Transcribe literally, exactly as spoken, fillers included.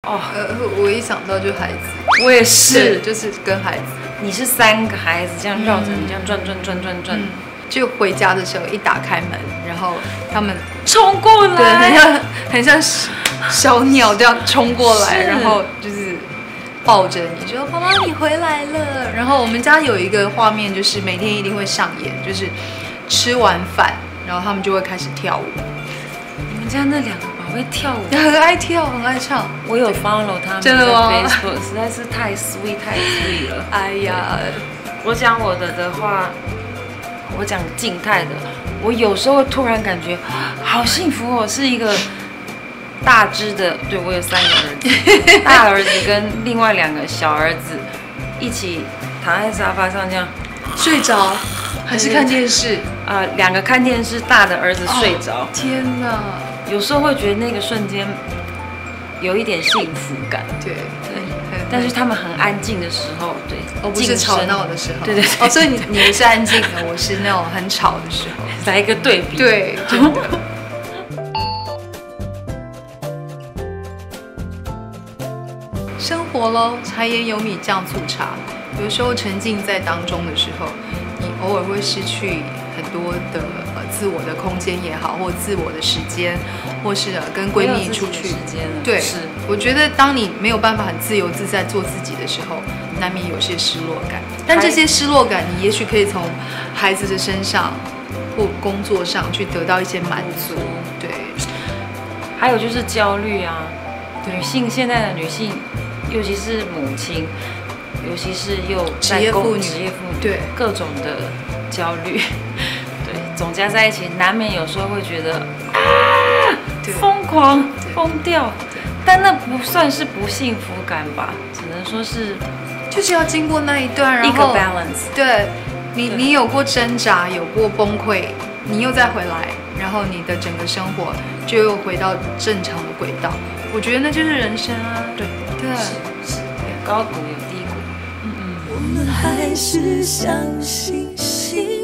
哦， 呃，我一想到就孩子， 我也是， 就是跟孩子。 你是三个孩子这样绕着你这样转转转转转， 嗯，就回家的时候一打开门，然后他们冲过来， 对，很像很像小鸟这样冲过来，然后就是抱着你说：“妈妈，你回来了。”然后我们家有一个画面，就是每天一定会上演，就是吃完饭，然后他们就会开始跳舞。 你们家那两个宝贝跳舞， 很爱跳，很爱唱。 我有 follow 他们真的吗 Facebook， 实在是太 sweet 太 sweet 了。 哎呀， 我讲我的的话，我讲静态的，我有时候会突然感觉好幸福哦，是一个大只的，对我有三个儿子，大儿子跟另外两个小儿子一起躺在沙发上这样睡着，还是看电视？ 啊、呃，两个看电视，大的儿子睡着、哦。 天哪！ 有时候会觉得那个瞬间有一点幸福感， 对对。但是他们很安静的时候，对， 哦，不是吵闹的时候， 对对对。 哦，所以你你是安静的，我是那种很吵的时候， 来一个对比， 对，真的。生活咯，柴盐油米酱醋茶，有时候沉浸在当中的时候，你偶尔会失去很多的呃自我的空间也好，或自我的时间，或是呃跟闺蜜出去，对， 是。 我觉得当你没有办法很自由自在做自己的时候，难免有些失落感。但这些失落感，你也许可以从孩子的身上或工作上去得到一些满足。对， 还有就是焦虑啊，女性现在的女性。尤其是母亲，尤其是又职业妇女， 职业妇女， 对各种的焦虑，对，总加在一起，难免有时候会觉得啊，疯狂疯掉，但那不算是不幸福感吧，只能说是， 就是要经过那一段，然后一个 balance， 对你，你有过挣扎，有过崩溃，你又再回来，然后你的整个生活就又回到正常的轨道。我觉得那就是人生啊， 对。 对， 是是，有高谷有低谷， 嗯嗯。 我们还是相信幸